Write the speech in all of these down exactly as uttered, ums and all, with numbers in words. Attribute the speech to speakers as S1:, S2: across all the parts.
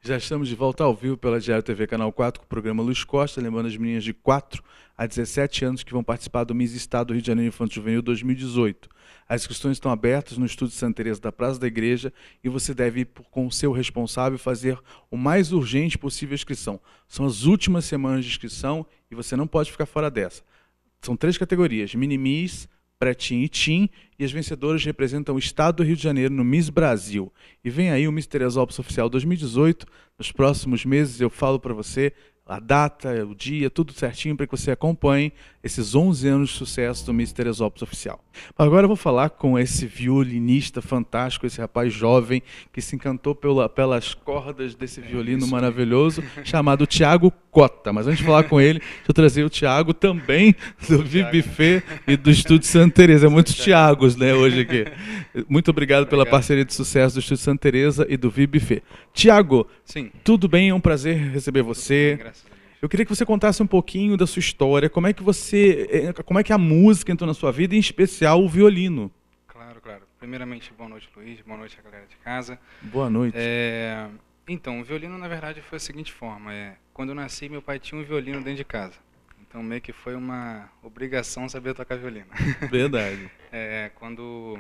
S1: Já estamos de volta ao vivo pela Diário T V Canal quatro com o programa Luiz Costa, lembrando as meninas de quatro a dezessete anos que vão participar do Miss Estado do Rio de Janeiro Infanto Juvenil dois mil e dezoito. As inscrições estão abertas no Estúdio Santa Teresa da Praça da Igreja e você deve ir com o seu responsável fazer o mais urgente possível a inscrição. São as últimas semanas de inscrição e você não pode ficar fora dessa. São três categorias, Mini-Miss, Pré-Teen e Teen, e as vencedoras representam o Estado do Rio de Janeiro no Miss Brasil. E vem aí o Miss Teresópolis Oficial dois mil e dezoito. Nos próximos meses eu falo para você a data, o dia, tudo certinho para que você acompanhe esses onze anos de sucesso do Miss Teresópolis Oficial. Agora eu vou falar com esse violinista fantástico, esse rapaz jovem que se encantou pela, pelas cordas desse violino é maravilhoso, chamado Thiago Cota. Mas antes de falar com ele, deixa eu trazer o Thiago também do V I B Buffet e do Estúdio Santa Teresa. É muitos Thiagos, né, hoje aqui. Muito obrigado, obrigado pela parceria de sucesso do Estúdio Santa Teresa e do V I B Buffet. Thiago, sim, tudo bem? É um prazer receber você. Bem, graças a Deus. Eu queria que você contasse um pouquinho da sua história, como é que você, como é que a música entrou na sua vida, em especial o violino.
S2: Claro, claro. Primeiramente, boa noite, Luiz, boa noite a galera de casa.
S1: Boa noite.
S2: É, então, o violino, na verdade, foi da seguinte forma, é, quando eu nasci, meu pai tinha um violino dentro de casa, então meio que foi uma obrigação saber tocar violino.
S1: Verdade.
S2: É, quando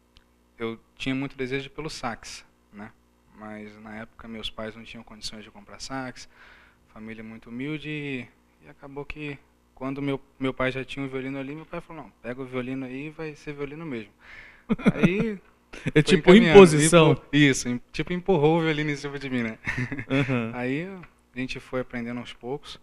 S2: eu tinha muito desejo pelo sax, né? Mas na época meus pais não tinham condições de comprar sax, família muito humilde, e, e acabou que quando meu, meu pai já tinha um violino ali, meu pai falou, não, pega o violino aí e vai ser violino mesmo. Aí...
S1: É tipo imposição.
S2: Empur, isso, tipo empurrou o violino em cima de mim, né?
S1: Uhum.
S2: Aí a gente foi aprendendo aos poucos,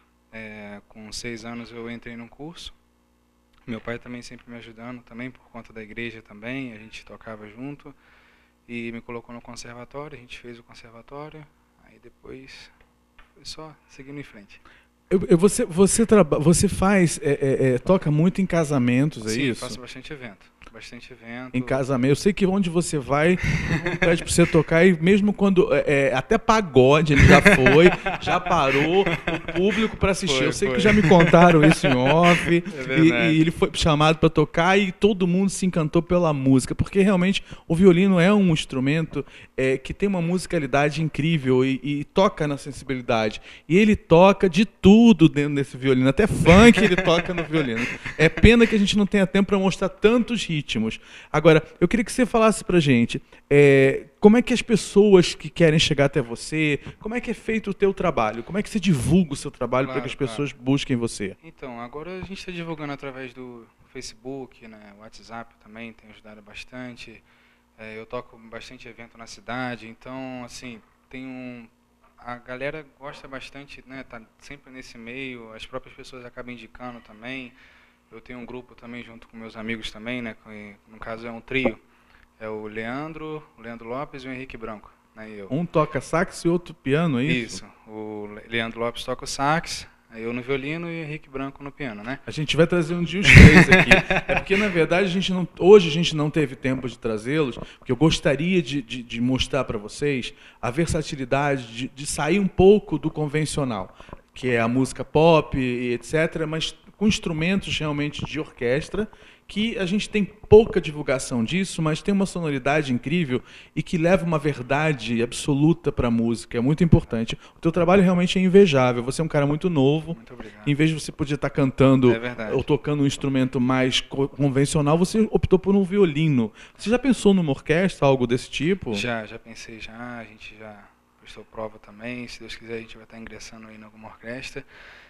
S2: é, com seis anos eu entrei num curso, meu pai também sempre me ajudando, também por conta da igreja também, a gente tocava junto, e me colocou no conservatório, a gente fez o conservatório, aí depois... Foi só seguindo em frente.
S1: Eu, eu, você, você, traba, você faz, é, é, é, toca muito em casamentos, é
S2: Sim,
S1: isso?
S2: Sim, faço bastante evento. Bastante evento.
S1: Em casamento. Eu sei que onde você vai, pede para você tocar, e mesmo quando, é, até pagode ele já foi, já parou o público para assistir. Foi, eu sei foi. que já me contaram isso em off, é e, e ele foi chamado para tocar e todo mundo se encantou pela música, porque realmente o violino é um instrumento é, que tem uma musicalidade incrível e, e toca na sensibilidade. E ele toca de tudo dentro desse violino, até funk ele toca no violino. É pena que a gente não tenha tempo para mostrar tantos ritmos. Agora, eu queria que você falasse pra gente é, como é que as pessoas que querem chegar até você, como é que é feito o teu trabalho, como é que você divulga o seu trabalho claro, para que as pessoas claro. busquem você?
S2: Então, agora a gente está divulgando através do Facebook, né, WhatsApp também, tem ajudado bastante, é, eu toco bastante evento na cidade, então, assim, tem um... A galera gosta bastante, né, tá sempre nesse meio, as próprias pessoas acabam indicando também. Eu tenho um grupo também junto com meus amigos também, né? No caso é um trio. É o Leandro, o Leandro Lopes e o Henrique Branco. Né, e eu.
S1: Um toca sax e outro piano, é isso?
S2: Isso. O Leandro Lopes toca o sax, eu no violino e o Henrique Branco no piano, né?
S1: A gente vai trazer um dia os três aqui. É porque, na verdade, a gente não, hoje a gente não teve tempo de trazê-los, porque eu gostaria de, de, de mostrar para vocês a versatilidade de, de sair um pouco do convencional, que é a música pop e etcétera, mas com instrumentos realmente de orquestra, que a gente tem pouca divulgação disso, mas tem uma sonoridade incrível e que leva uma verdade absoluta para a música, é muito importante. O teu trabalho realmente é invejável, você é um cara muito novo,
S2: muito obrigado.
S1: Em vez de você poder estar cantando
S2: é
S1: ou tocando um instrumento mais convencional, você optou por um violino. Você já pensou numa orquestra, algo desse tipo?
S2: Já, já pensei já, a gente já prestou prova também, se Deus quiser a gente vai estar ingressando aí em alguma orquestra.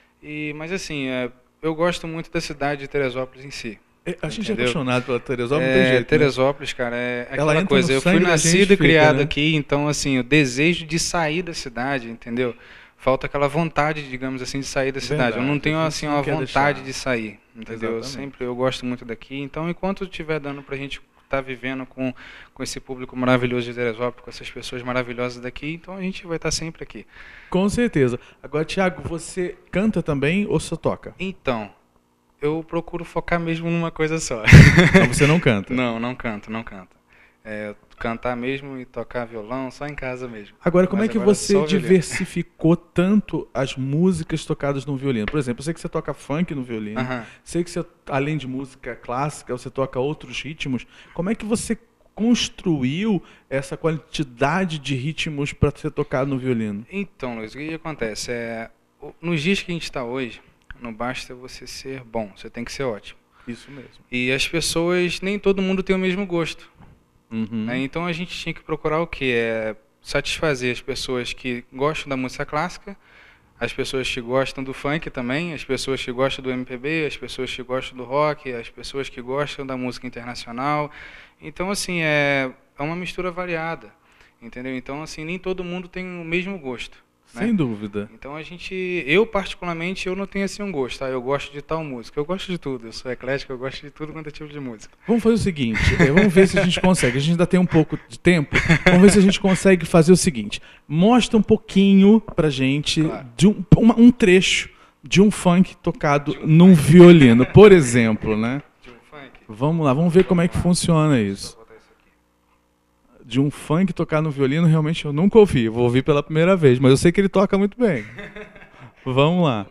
S2: E, mas assim, é, eu gosto muito da cidade de Teresópolis em si.
S1: É, a gente entendeu? É apaixonado pela Teresópolis,
S2: é,
S1: não tem jeito,
S2: Teresópolis,
S1: né?
S2: cara, é
S1: Ela
S2: aquela coisa. Eu fui nascido e criado né? aqui, então assim, o desejo de sair da cidade, entendeu? Falta aquela vontade, digamos assim, de sair da cidade. Verdade, eu não tenho assim uma vontade deixar. de sair, entendeu? Eu sempre eu gosto muito daqui, então enquanto estiver dando pra gente estar vivendo com, com esse público maravilhoso de Teresópolis, com essas pessoas maravilhosas daqui, então a gente vai estar sempre aqui.
S1: Com certeza. Agora, Thiago, você canta também ou só toca?
S2: Então, eu procuro focar mesmo numa coisa só.
S1: Então você não canta?
S2: Não, não canto, não canto. É, cantar mesmo e tocar violão só em casa mesmo.
S1: Agora, como
S2: Mas
S1: é que
S2: agora
S1: você diversificou tanto as músicas tocadas no violino? Por exemplo, eu sei que você toca funk no violino,
S2: uh-huh.
S1: sei que você, além de música clássica, você toca outros ritmos. Como é que você construiu essa quantidade de ritmos para ser tocado no violino?
S2: Então, Luiz, o que, que acontece? É, nos dias que a gente está hoje, não basta você ser bom, você tem que ser ótimo.
S1: Isso mesmo.
S2: E as pessoas, nem todo mundo tem o mesmo gosto.
S1: Uhum.
S2: Né? Então a gente tinha que procurar o quê? É satisfazer as pessoas que gostam da música clássica, as pessoas que gostam do funk também, as pessoas que gostam do M P B, as pessoas que gostam do rock, as pessoas que gostam da música internacional. Então, assim, é, é uma mistura variada, entendeu? Então, assim, nem todo mundo tem o mesmo gosto.
S1: Sem
S2: né?
S1: dúvida.
S2: Então a gente, eu particularmente, eu não tenho assim um gosto, tá? Eu gosto de tal música, eu gosto de tudo, eu sou eclético, eu gosto de tudo quanto é tipo de música.
S1: Vamos fazer o seguinte, vamos ver se a gente consegue, a gente ainda tem um pouco de tempo, vamos ver se a gente consegue fazer o seguinte, mostra um pouquinho pra gente, claro, de um, uma, um trecho de um funk tocado um num funk. violino, por exemplo, né?
S2: De um funk?
S1: Vamos lá, vamos ver como é que funciona isso. De um funk tocar no violino, realmente eu nunca ouvi. Vou ouvir pela primeira vez, mas eu sei que ele toca muito bem. Vamos lá.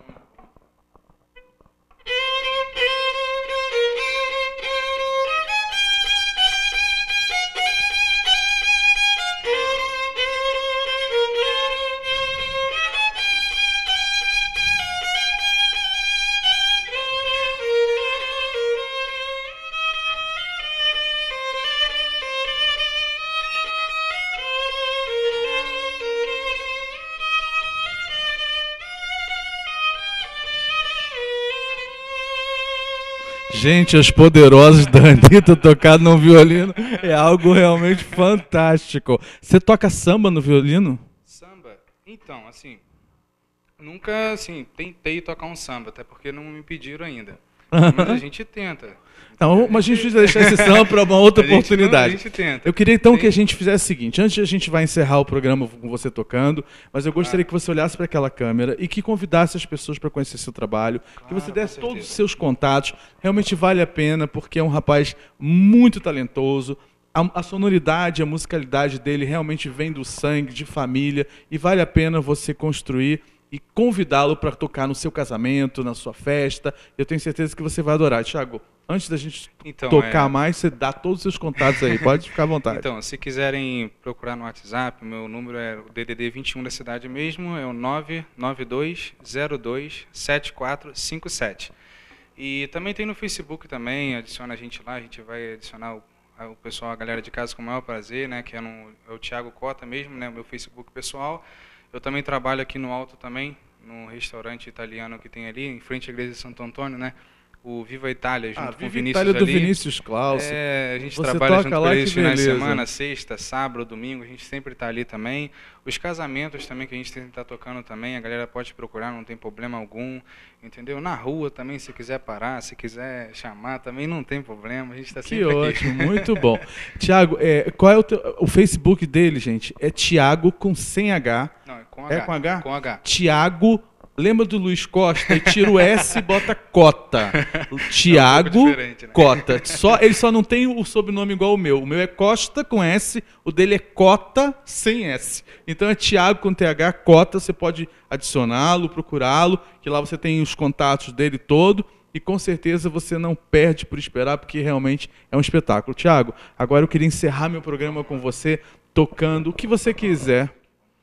S1: Gente, Os Poderosos da Anitta tocado no violino é algo realmente fantástico. Você toca samba no violino?
S2: Samba? Então, assim, nunca assim, tentei tocar um samba, até porque não me pediram ainda. Mas a gente tenta.
S1: Não, mas a gente precisa deixar esse samba para uma outra a oportunidade.
S2: Gente, a gente tenta.
S1: Eu queria então
S2: Tem...
S1: que a gente fizesse o seguinte, antes a gente vai encerrar o programa com você tocando, mas eu gostaria claro. que você olhasse para aquela câmera e que convidasse as pessoas para conhecer seu trabalho, claro, que você desse todos os seus contatos. Realmente vale a pena, porque é um rapaz muito talentoso. A, a sonoridade, a musicalidade dele realmente vem do sangue, de família, e vale a pena você construir e convidá-lo para tocar no seu casamento, na sua festa. Eu tenho certeza que você vai adorar. Thiago, antes da gente então, tocar é... mais, você dá todos os seus contatos aí. Pode ficar à vontade.
S2: Então, se quiserem procurar no WhatsApp, o meu número é o D D D vinte e um da cidade mesmo, é o nove nove dois zero dois sete quatro cinco sete. E também tem no Facebook também, adiciona a gente lá, a gente vai adicionar o, o pessoal, a galera de casa com o maior prazer, né, que é, no, é o Thiago Cota mesmo, né, o meu Facebook pessoal. Eu também trabalho aqui no Alto também, no restaurante italiano que tem ali, em frente à igreja de Santo Antônio, né? O Viva Itália, junto
S1: ah,
S2: com
S1: Viva
S2: o Vinícius
S1: Itália do
S2: ali.
S1: Vinícius Klaus.
S2: É, a gente
S1: Você
S2: trabalha junto
S1: lá,
S2: com eles finais de
S1: beleza.
S2: semana, sexta, sábado, domingo, a gente sempre está ali também. Os casamentos também que a gente tem que estar tocando também, a galera pode procurar, não tem problema algum, entendeu? Na rua também, se quiser parar, se quiser chamar, também não tem problema, a gente está sempre
S1: que
S2: aqui.
S1: Que ótimo, muito bom. Tiago, é, qual é o, teu, o Facebook dele, gente? É Tiago com sem H.
S2: Não, é com
S1: é
S2: H.
S1: com H?
S2: Com H.
S1: Tiago, lembra do Luiz Costa? E tira o S e bota Cota. Tiago
S2: é um né?
S1: Cota. Só, ele só não tem o sobrenome igual o meu. O meu é Costa com S, o dele é Cota sem S. Então é Tiago com T H Cota, você pode adicioná-lo, procurá-lo, que lá você tem os contatos dele todo. E com certeza você não perde por esperar, porque realmente é um espetáculo. Tiago, agora eu queria encerrar meu programa com você tocando o que você quiser.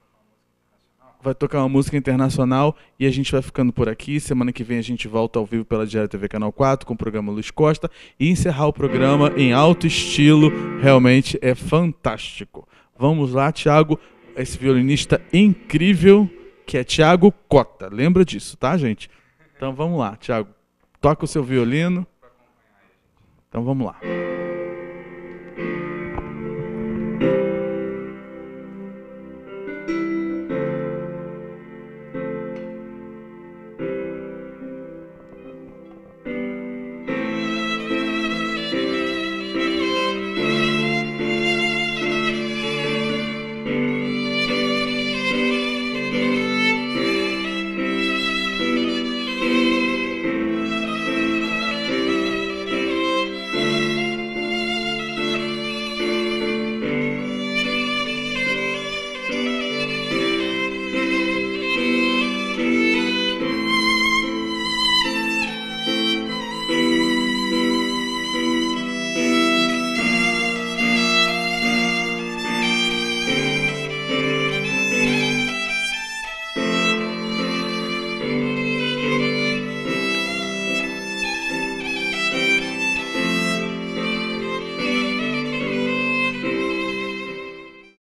S1: Vai tocar uma música internacional e a gente vai ficando por aqui. Semana que vem a gente volta ao vivo pela Diário T V Canal quatro com o programa Luiz Costa e encerrar o programa em alto estilo. Realmente é fantástico. Vamos lá, Tiago, esse violinista incrível que é Tiago Cota. Lembra disso, tá, gente? Então vamos lá, Tiago. Toca o seu violino. Então vamos lá.